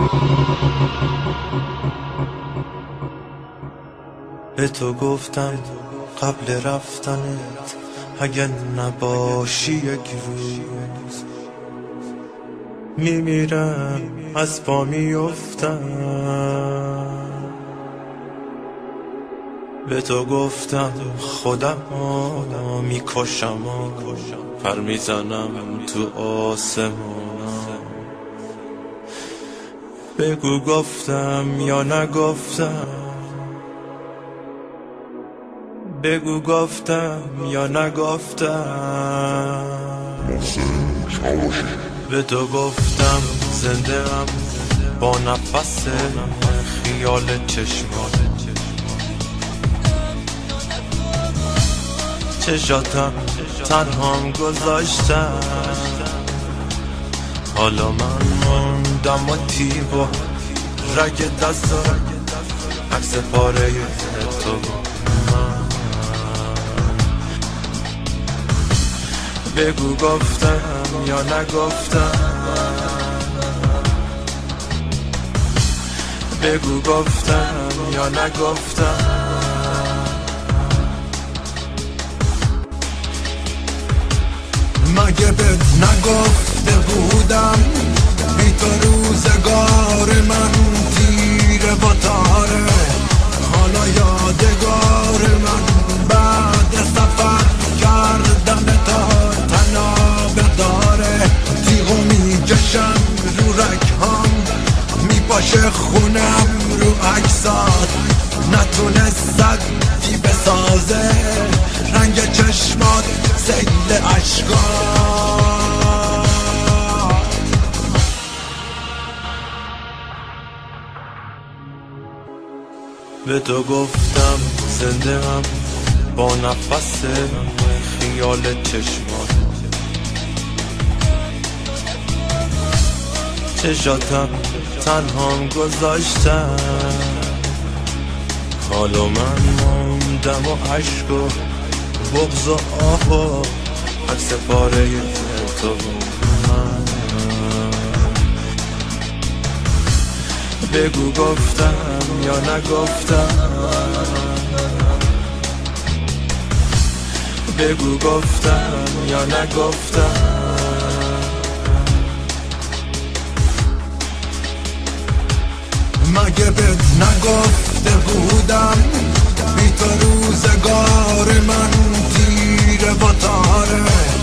به تو گفتم قبل رفتنت اگه نباشی یک روز میمیرم، از پا میافتم. به تو گفتم خودم میکشم، پر میزنم تو آسمان. بگو گفتم یا نگفتم، بگو گفتم یا نگفتم. به تو گفتم زنده ام با نفس خیال چشمات، چشاتم تنهام گذاشتم. حالا من موندم و تیر و رگ دستم، عکس پاره تو من. بگو گفتم یا نگفتم، بگو گفتم یا نگفتم. مگه بهت نگفته بودم بی تو روزگار من تیره و تاره؟ حالا یادگار من بعد سفر کردن تا تنابه داره. تیغو میکشم رو رگهام، میپاشه خونم رو عکسات. نتونست صدی بسازه رنگ چشمات سیل عشقات. به تو گفتم زنده ام با نفس خیال چشمات، چشاتم تنهام گذاشتم. حالا من موندم و عشق و بغض و آه و عکس پاره تو من. بگو گفتم یا نگفتم، بگو گفتم یا نگفتم. مگه بهت نگفته بودم بی تو روزگار من تیره و تاره؟